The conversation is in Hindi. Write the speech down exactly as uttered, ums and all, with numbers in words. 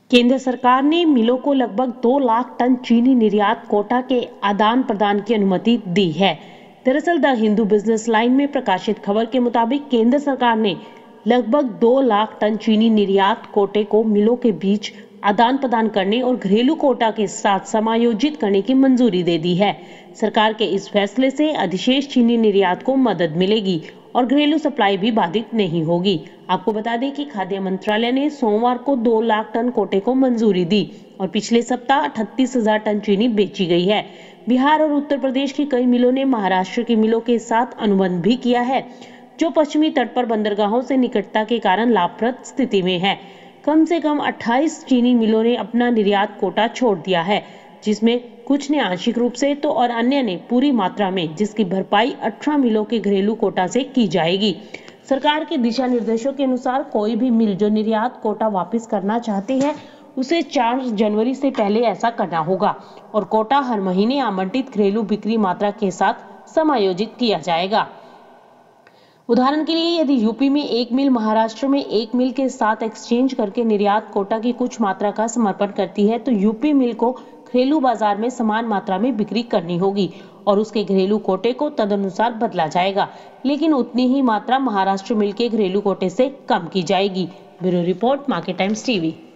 केंद्र सरकार ने मिलों को लगभग दो लाख टन चीनी निर्यात कोटा के आदान प्रदान की अनुमति दी है। दरअसल द हिंदू बिजनेस लाइन में प्रकाशित खबर के मुताबिक केंद्र सरकार ने लगभग दो लाख टन चीनी निर्यात कोटे को मिलों के बीच आदान प्रदान करने और घरेलू कोटा के साथ समायोजित करने की मंजूरी दे दी है। सरकार के इस फैसले से अधिशेष चीनी निर्यात को मदद मिलेगी और घरेलू सप्लाई भी बाधित नहीं होगी। आपको बता दें कि खाद्य मंत्रालय ने सोमवार को दो लाख टन कोटे को मंजूरी दी और पिछले सप्ताह अड़तीस हजार टन चीनी बेची गई है। बिहार और उत्तर प्रदेश की कई मिलों ने महाराष्ट्र की मिलों के साथ अनुबंध भी किया है, जो पश्चिमी तट पर बंदरगाहों से निकटता के कारण लाभप्रद स्थिति में है। कम से कम अट्ठाईस चीनी मिलों ने अपना निर्यात कोटा छोड़ दिया है, जिसमें कुछ ने आंशिक रूप से तो और अन्य ने पूरी मात्रा में, जिसकी भरपाई अठारह मिलों के घरेलू कोटा से की जाएगी। सरकार के दिशा निर्देशों के अनुसार कोई भी मिल जो निर्यात कोटा वापस करना चाहती है, उसे चार जनवरी से पहले ऐसा करना होगा और कोटा हर महीने आवंटित घरेलू बिक्री मात्रा के साथ समायोजित किया जाएगा। उदाहरण के लिए यदि यूपी में एक मिल महाराष्ट्र में एक मिल के साथ एक्सचेंज करके निर्यात कोटा की कुछ मात्रा का समर्पण करती है, तो यूपी मिल को घरेलू बाजार में समान मात्रा में बिक्री करनी होगी और उसके घरेलू कोटे को तदनुसार बदला जाएगा, लेकिन उतनी ही मात्रा महाराष्ट्र मिल के घरेलू कोटे से कम की जाएगी। Bureau report, Market Times TV.